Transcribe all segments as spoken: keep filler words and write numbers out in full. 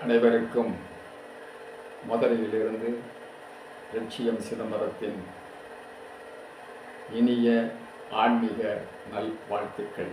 அனைவருக்கும் மதுரையிலிருந்து லட்சியம் சிதம்பரத்தின் இனிய ஆன்மீக நல் வாழ்த்துக்கள்.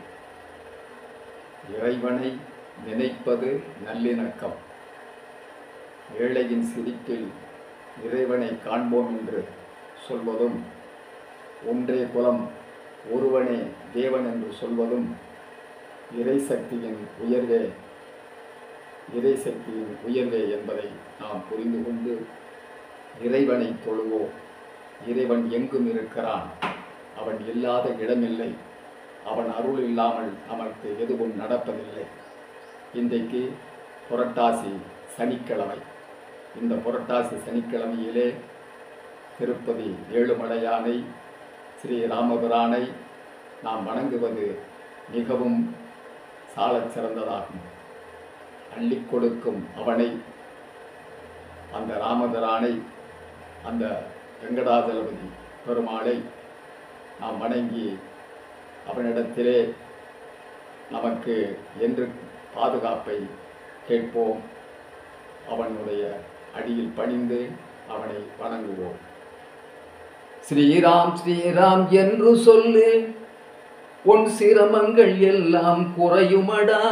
இறைவனை நினைப்பது நல்லிணக்கம். ஏழையின் சிரிப்பில் இறைவனை காண்போம் என்று சொல்வதும், ஒன்றே குலம் ஒருவனே தேவன் என்று சொல்வதும் இறை சக்தியின் உயர்வே இறை சக்தியின் உயர்வே என்பதை நாம் புரிந்து கொண்டு இறைவனை தொழுவோம். இறைவன் எங்கும் இருக்கிறான். அவன் இல்லாத இடமில்லை. அவன் அருள் இல்லாமல் நமக்கு எதுவும் நடப்பதில்லை. இன்றைக்கு புரட்டாசி சனிக்கிழமை. இந்த புரட்டாசி சனிக்கிழமையிலே திருப்பதி ஏழுமலையானை ஸ்ரீ ராமபிரானை நாம் வணங்குவது மிகவும் சாலச் சிறந்ததாகும். அள்ளி கொடுக்கும் அவனை, அந்த ராமபிரானை, அந்த வெங்கடாஜலபதி பெருமாளை நாம் வணங்கி அவனிடத்திலே நமக்கு என்று பாதுகாப்பை கேட்போம். அவனுடைய அடியில் பணிந்து அவனை வணங்குவோம். ஸ்ரீராம் ஸ்ரீராம் என்று சொல்லு, உன் சிரமங்கள் எல்லாம் குறையுமடா.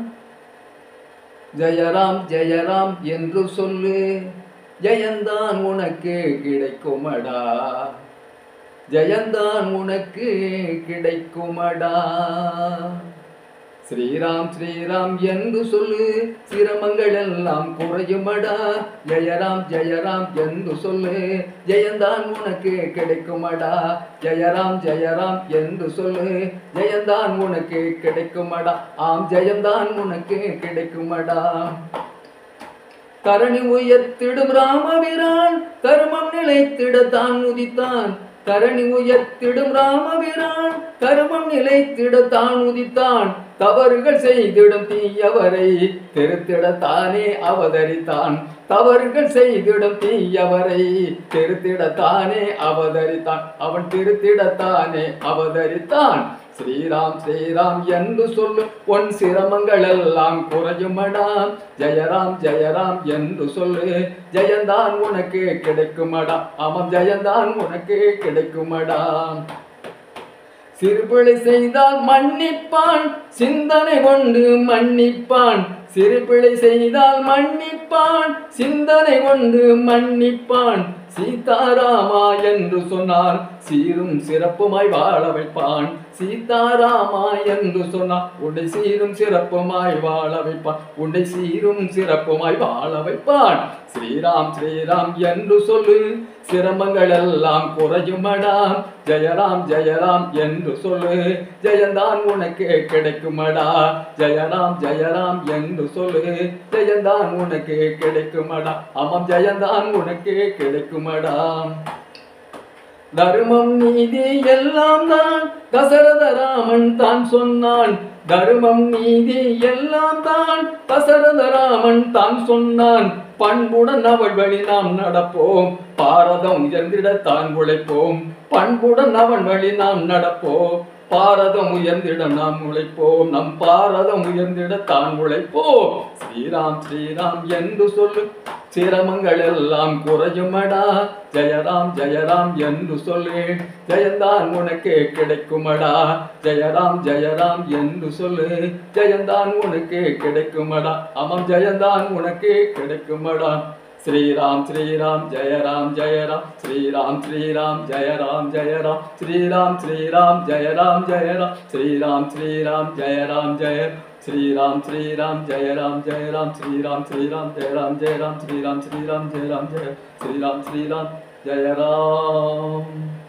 ஜெயராம் ஜெயராம் என்று சொல்லு, ஜெயந்தான் உனக்கு கிடைக்குமடா. ஜெயந்தான் உனக்கு கிடைக்குமடா. ஸ்ரீராம் ஸ்ரீராம் என்று சொல்லு, சிரமங்கள் எல்லாம் குறையுமடா. ஜெயராம் ஜெயராம் என்று சொல்லு, ஜெயந்தான் உனக்கு கிடைக்குமடா. ஜெயராம் ஜெயராம் என்று சொல்லு, ஜெயந்தான் உனக்கு கிடைக்குமடா. ஆம், ஜெயந்தான் உனக்கு கிடைக்குமடா. தரணி உயர்த்திடும் ராமபிரான் தர்மம் நிலைத்திட தான் உதித்தான். தரணி உயர்த்திடும் ராமபிரான் தர்மம் நிலைத்திட தான் உதித்தான். தவறுகள் செய்திடும் தீயவரை திருத்திடத்தானே அவதரித்தான். தவறுகள் செய்திடும் தீயவரை திருத்திடத்தானே அவதரித்தான். அவன் திருத்திடத்தானே அவதரித்தான். ஸ்ரீராம் ஸ்ரீராம் என்று சொல்லு, உன் சிரமங்கள் எல்லாம் குறையுமடா. ஜெயராம் ஜெயராம் என்று சொல்லு, ஜெயந்தான் உனக்கு கிடைக்குமடா. ஆமாம், ஜெயந்தான் உனக்கு கிடைக்குமடா. சிறுபிழை செய்தால் மன்னிப்பான், சிந்தனை கொண்டு மன்னிப்பான். சிறுபிழை செய்தால் மன்னிப்பான், சிந்தனை கொண்டு மன்னிப்பான். சீதாராமா என்று சொன்னான், சீரும் சிறப்புமாய் வாழ வைப்பான். சீதாராமா என்று சொன்னான், உன்னை சீரும் சிறப்புமாய் வாழ வைப்பான். உன்னை சீரும் சிறப்புமாய் வாழ வைப்பான். ஸ்ரீராம் ஸ்ரீராம் என்று சொல்லு, சிரமங்கள் எல்லாம் குறையுமடா. ஜெயராம் ஜெயராம் என்று சொல்லு, ஜெயந்தான் உனக்கு கிடைக்குமடா. ஜெயராம் ஜெயராம் என்று சொல்லு, ஜெயந்தான் உனக்கு கிடைக்குமடா. ஆமாம், ஜெயந்தான் உனக்கு கிடைக்குமடா. தர்மம் நீதி எல்லாம் தான் தசரத ராமன் தான் சொன்னான். தர்மம் நீதி எல்லாம் தான் தசரத ராமன் தான் சொன்னான். பண்புடன் அவள் வழி நாம் நடப்போம், பாரதம் உயர்ந்திட தான் உழைப்போம். பண்புடன் அவன் வழி நாம் நடப்போம், பாரதம் உயர்ந்திட நாம் உழைப்போம். நம் பாரதம் உயர்ந்திட தான் உழைப்போம். ஸ்ரீராம் ஸ்ரீராம் என்று சொல்லு, சிரமங்கள் எல்லாம் குறையுமடா. ஜெயராம் ஜெயராம் என்று சொல்லு, ஜெயந்தான் உனக்கு கிடைக்குமடா. ஜெயராம் ஜெயராம் என்று சொல்லு, ஜெயந்தான் உனக்கு கிடைக்குமடா. ஆமாம், ஜெயந்தான் உனக்கு கிடைக்குமடா. ஸ்ரீராம் ஸ்ரீராம் ஜெயராம் ஜெயராம், ஸ்ரீராம் ஸ்ரீராம் ஜெயராம் ஜெயராம், ஸ்ரீராம் ஸ்ரீராம் ஜெயராம் ஜெயராம், ஸ்ரீராம் ஸ்ரீராம் ஜெயராம் ஜெய, ஸ்ரீராம் ஸ்ரீராம் ஜெயராம் ஜெயராம், ஸ்ரீராம் ஸ்ரீராம் ஜெயராம் ஜெயராம், ஸ்ரீராம் ஸ்ரீராம் ஜெயராம் ஜெய, ஸ்ரீராம் ஸ்ரீராம் ஜெயராம்.